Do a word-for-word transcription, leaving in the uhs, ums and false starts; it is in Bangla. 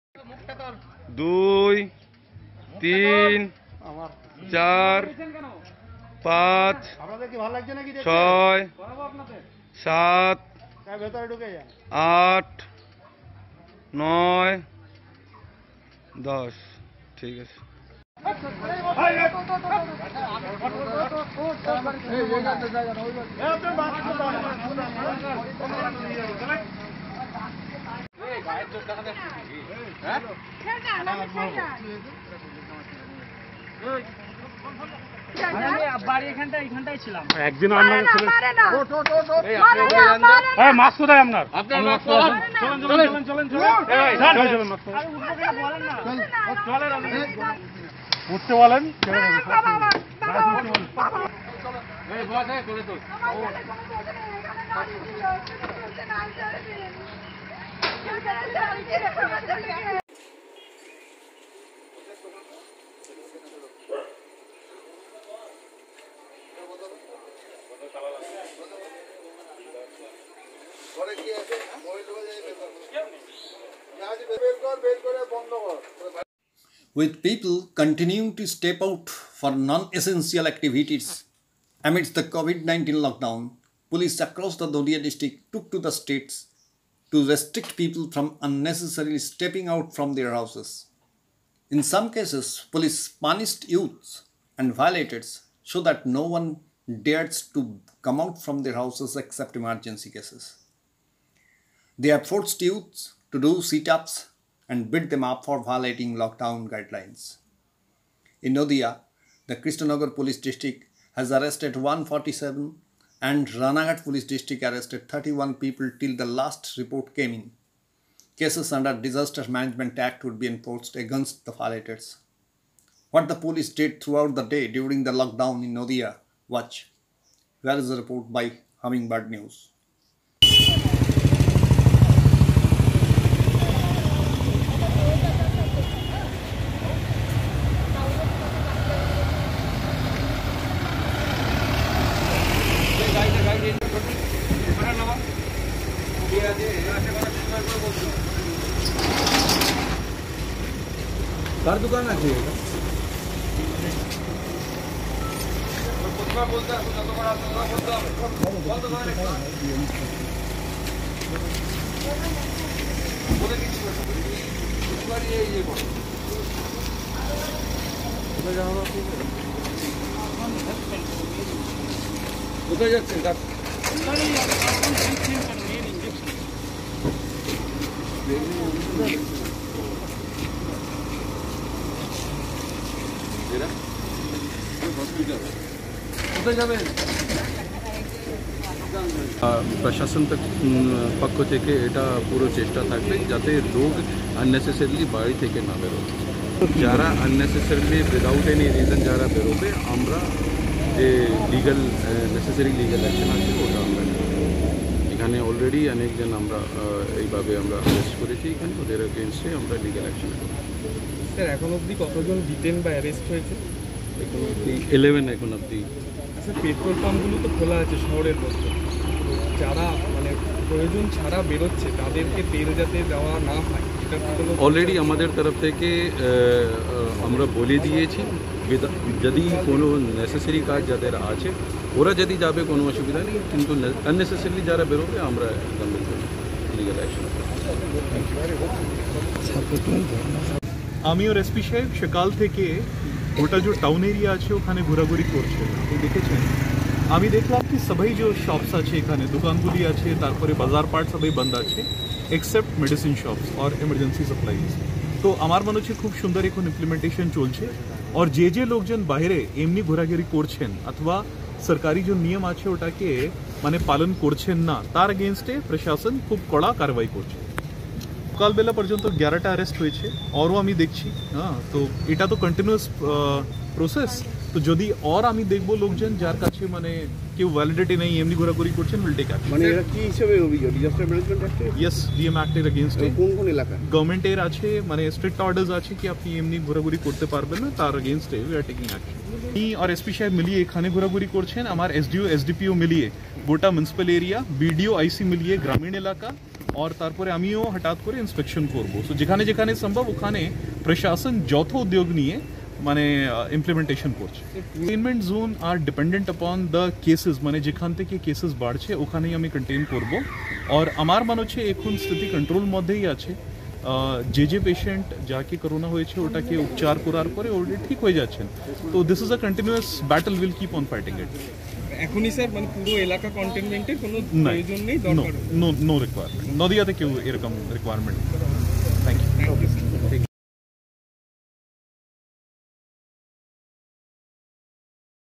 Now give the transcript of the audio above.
দুই তিন চার পাঁচ ছয় সাত আট নয় দশ। ঠিক আছে। একদিন মাছ কোথায় আপনার? উঠতে বলেন। With people continuing to step out for non-essential activities amidst the COVID nineteen lockdown, police across the Nadia district took to the streets to restrict people from unnecessarily stepping out from their houses. In some cases, police punished youths and violators so that no one dares to come out from their houses except emergency cases. They have forced youths to do sit-ups and beat them up for violating lockdown guidelines. In Nadia, the Krishnanagar Police District has arrested one hundred forty-seven and Ranaghat Police District arrested thirty-one people till the last report came in. Cases under Disaster Management Act would be enforced against the violators. What the police did throughout the day during the lockdown in Nadia, watch. Here is a report by Hummingbird News. কার দোকান আছে এটা? কোথায় যাচ্ছেন? प्रशासन तक पक्ष থেকে এটা পুরো চেষ্টা থাকবে যাতে লোক আননেসেসারিলি বাড়ি থেকে না বেরোয়। যারা আননেসেসারিলি উইদাউট এনি রিজন যারা বেরোবে আমরা যে লিগাল নেসেসারি লিগাল অ্যাকশন আছে ওটা আমরা এখানে অলরেডি অনেকজন আমরা এইভাবে আমরা অ্যারেস্ট করেছি। এখানে ওদের এগেনস্টে আমরা লিগাল অ্যাকশন করব। স্যার এখন অবধি কতজন ডিটেন বা অ্যারেস্ট হয়েছে? এখন অবধি ইলেভেন এখন অবধি। আচ্ছা, পেট্রোল পাম্পগুলো তো খোলা আছে শহরের মধ্যে, যারা মানে প্রয়োজন ছাড়া বেরোচ্ছে তাদেরকে তেল যাতে দেওয়া না হয় এটা অলরেডি আমাদের তরফ থেকে আমরা বলে দিয়েছি। যদি কোনো নেসেসারি কাজ যাদের আছে ওরা যদি যাবে কোনো অসুবিধা নেই, কিন্তু আননেসেসারিলি যারা বেরোবে আমরা একদম লিগাল অ্যাকশন। আমি ওর এসপি সাহেব সকাল থেকে ওটা যে টাউন এরিয়া আছে ওখানে ঘোরাঘুরি করছে। আপনি দেখেছেন, আমি দেখলাম কি সবাই যে শপস আছে এখানে দোকানগুলি আছে, তারপরে বাজার পাট সবাই বন্ধ আছে এক্সেপ্ট মেডিসিন শপস আর এমার্জেন্সি সাপ্লাইজ। তো আমার মনে হচ্ছে খুব সুন্দর এখন ইমপ্লিমেন্টেশন চলছে। আর যে যে লোকজন বাইরে এমনি ঘোরাঘুরি করছেন অথবা সরকারি যে নিয়ম আছে ওটাকে মানে পালন করছেন না, তার এগেনস্টে প্রশাসন খুব কড়া কারবাই করছে। সকালবেলা পর্যন্ত এগারোটা অ্যারেস্ট হয়েছে, আরও আমি দেখছি। হ্যাঁ, তো এটা তো কন্টিনিউয়াস প্রসেস। তো যদি আর আমি দেখবো লোকজন যার কাছে মানে কেউ ভ্যালিডিটি নেই এমনি ঘোরাঘুরি করছেন, উইল টেক অ্যাকশন। মানে এরা কি হিসেবে অভিযোগ? ডিজাস্টার ম্যানেজমেন্ট অ্যাক্টে? ইয়েস, ডিএম অ্যাক্টের এগেইনস্টে। কোন কোন এলাকা গভর্নমেন্টের আছে মানে স্ট্রিক্ট অর্ডার্স আছে কি আপনি এমনি ঘোরাঘুরি করতে পারবেন না, তার এগেইনস্টে উই আর টেকিং অ্যাকশন। ই আর এসপি সাহেব মিলিয়ে এখানে ঘোরাঘুরি করছেন, আমার এসডিও এসডিপিও মিলিয়ে গোটা মিউনিসিপ্যাল এরিয়া, বিডিও আইসি মিলিয়ে গ্রামীণ এলাকা और তারপরে আমিও হঠাৎ করে ইন্সপেকশন করব। সো যেখানে যেখানে সম্ভব ওখানে প্রশাসন যত উদ্যোগ নিয়ে মানে ইমপ্লিমেন্টেশন করছে। কন্টেইনমেন্ট জোন আর ডিপেন্ডেন্ট আপন দ্য কেসেস, মানে যেখান থেকে কেসেস বাড়ছে ওখানেই আমি কন্টেইন করব। আর আমার মনে হচ্ছে এখন স্থিতি কন্ট্রোল মধ্যেই আছে। যে যে পেশেন্ট যাকে করোনা হয়েছে ওটাকে উপচার করার পরে ওটা ঠিক হয়ে যাচ্ছেন। তো this is a continuous battle, will keep on fighting it. এখনই স্যার মানে পুরো এলাকা কন্টেনমেন্টের কোনো নাই, প্রয়োজন নেই, নো দরকার নো নো রিকোয়ারমেন্ট, নদিয়াতে কেউ এরকম requirement. Thank you. Thank you.